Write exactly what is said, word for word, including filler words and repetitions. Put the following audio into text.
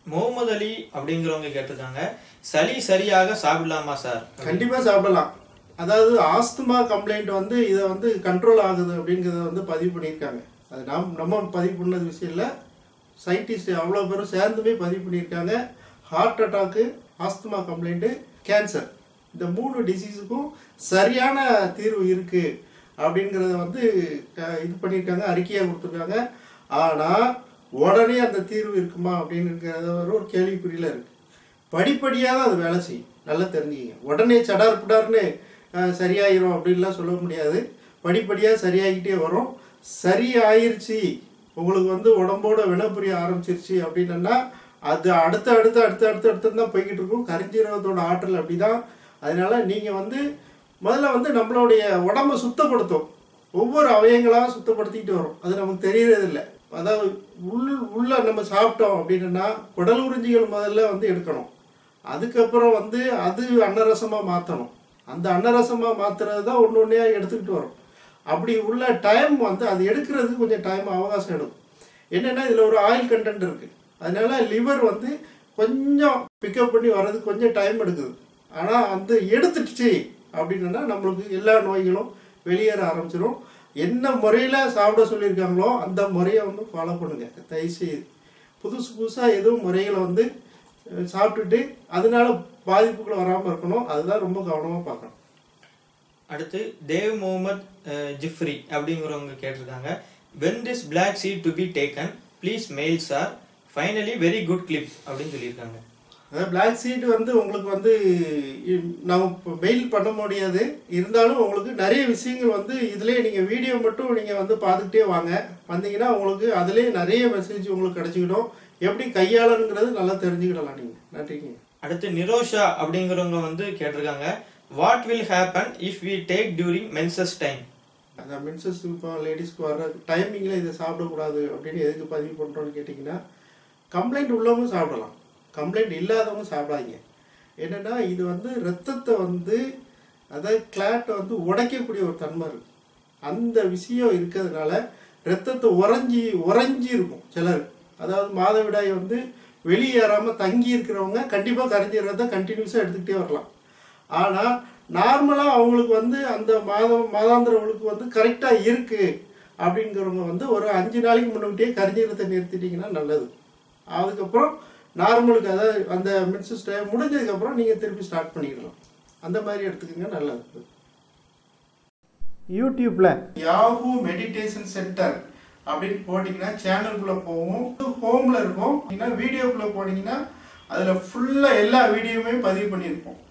முகமது அலி அப்படிங்கிறவங்க கேட்டிருக்காங்க, சளி சரியாக சாப்பிடலாமா சார்? கண்டிப்பா சாப்பிடலாம். அதாவது ஆஸ்துமா கம்ப்ளைண்ட் வந்து இதை வந்து கண்ட்ரோல் ஆகுது அப்படிங்கிறத வந்து பதிவு பண்ணியிருக்காங்க. அது நாம் நம்ம பதிவு பண்ணது விஷயம் இல்லை, சயின்டிஸ்ட் அவ்வளோ பேரும் சேர்ந்துமே பதிவு பண்ணியிருக்காங்க. Heart attack, asthma complaint, cancer, இந்த மூணு டிசீஸுக்கும் சரியான தீர்வு இருக்கு அப்படிங்கிறத வந்து இது பண்ணியிருக்காங்க, அறிக்கையாக கொடுத்துருக்காங்க. ஆனால் உடனே அந்த தீர்வு இருக்குமா அப்படின்னுங்கிறத ஒரு கேள்விக்குறியில் இருக்கு. படிப்படியாக தான் அது வேலை செய்யும், நல்லா தெரிஞ்சுக்கிங்க. உடனே சடார் புடார்னு சரியாயிரும் அப்படின்லாம் சொல்ல முடியாது. படிப்படியாக சரியாகிட்டே வரும். சரி ஆயிடுச்சு, உங்களுக்கு வந்து உடம்போட வினைபுரிய ஆரம்பிச்சிருச்சு அப்படின்னா அது அடுத்த அடுத்து அடுத்து அடுத்து அடுத்து தான் போய்கிட்டு இருக்கும். கரிஞ்சீரகத்தோட ஆற்றல் அப்படிதான். அதனால நீங்கள் வந்து முதல்ல வந்து நம்மளுடைய உடம்பை சுத்தப்படுத்தும், ஒவ்வொரு அவயங்களாக சுத்தப்படுத்திக்கிட்டு வரும். அது நமக்கு தெரியறதில்லை. அதாவது உள் உள்ள நம்ம சாப்பிட்டோம் அப்படின்னா குடல் உறிஞ்சிகள் முதல்ல வந்து எடுக்கணும். அதுக்கப்புறம் வந்து அது அன்னரசமாக மாற்றணும். அந்த அன்னரசமாக மாற்றுறது தான் ஒன்று ஒன்றையா எடுத்துக்கிட்டு வரும். அப்படி உள்ள டைம் வந்து அது எடுக்கிறதுக்கு கொஞ்சம் டைம் அவகாசம் எடுக்கும். என்னென்னா இதில் ஒரு ஆயில் கண்டென்ட் இருக்குது. அதனால லிவர் வந்து கொஞ்சம் பிக்கப் பண்ணி வர்றதுக்கு கொஞ்சம் டைம் எடுக்குது. ஆனால் அந்த எடுத்துடுச்சு அப்படின்னா நம்மளுக்கு எல்லா நோய்களும் வெளியேற ஆரம்பிச்சிடும். என்ன முறையில் சாப்பிட சொல்லியிருக்காங்களோ அந்த முறையை வந்து ஃபாலோ பண்ணுங்க தயவுசெய்து. புதுசு புதுசாக எதுவும் முறைகளை வந்து சாப்பிட்டுட்டு அதனால பாதிப்புகளை வராமல் இருக்கணும். அதுதான் ரொம்ப கவனமாக பார்க்கணும். அடுத்து தேவ் முகமது ஜிஃப்ரி அப்படிங்கிறவங்க கேட்டிருக்காங்க, when this black seed to be taken please mail sir, finally very good clip அப்படின்னு சொல்லியிருக்காங்க. அதாவது பிளாக் சீட் வந்து உங்களுக்கு வந்து நம்ம மெயில் பண்ண முடியாது, இருந்தாலும் உங்களுக்கு நிறைய விஷயங்கள் வந்து இதுலேயே நீங்கள் வீடியோ மட்டும் நீங்கள் வந்து பார்த்துக்கிட்டே வாங்க. வந்தீங்கன்னா உங்களுக்கு அதுலேயே நிறைய மெசேஜ் உங்களுக்கு கிடச்சிக்கிடும். எப்படி கையாளணுங்கிறது நல்லா தெரிஞ்சுக்கிடலாம் நீங்கள். நன்றிங்க. அடுத்து நிரோஷா அப்படிங்கிறவங்க வந்து கேட்டிருக்காங்க, what will happen if we take during menses time? அந்த மென்சஸ் இப்போ லேடிஸ்க்கு வர்ற டைமிங்கில் இதை சாப்பிடக்கூடாது அப்படின்னு எதுக்கு பதிவு பண்ணுறோன்னு கேட்டிங்கன்னா, கம்ப்ளைண்ட் உள்ளவங்க சாப்பிடலாம், கம்ப்ளைண்ட் இல்லாதவங்க சாப்பிடாதீங்க. என்னென்னா இது வந்து ரத்தத்தை வந்து அதாவது கிளாட்டை வந்து உடைக்கக்கூடிய ஒரு தன்மை இருக்குது. அந்த விஷயம் இருக்கிறதுனால ரத்தத்தை உறைஞ்சி உறைஞ்சி இருக்கும் சிலருக்கு. அதாவது மாதவிடாய் வந்து வெளியேறாமல் தங்கி இருக்கிறவங்க கண்டிப்பாக கரைஞ்சிறத கண்டினியூஸாக எடுத்துக்கிட்டே வரலாம். ஆனால் நார்மலாக அவங்களுக்கு வந்து அந்த மாதம் மாதாந்திரவங்களுக்கு வந்து கரெக்டாக இருக்குது அப்படிங்கிறவங்க வந்து ஒரு அஞ்சு நாளைக்கு முன்னாடியே கரைஞ்சிறதை நிறுத்திட்டிங்கன்னா நல்லது. அதுக்கப்புறம் நார்மலுக்கு அதாவது அந்த மென்சஸ் டைம் முடிஞ்சதுக்கப்புறம் நீங்கள் திருப்பி ஸ்டார்ட் பண்ணிக்கலாம். அந்த மாதிரி எடுத்துக்கோங்க, நல்லது. யூடியூப்பில் யாஹூ மெடிடேஷன் சென்டர் அப்படின்னு போட்டிங்கன்னா சேனலுக்குள்ளே போகும். ஹோமில் இருக்கும். வீடியோக்குள்ளே போனீங்கன்னா அதில் ஃபுல்லாக எல்லா வீடியோவுமே பதிவு பண்ணியிருப்போம்.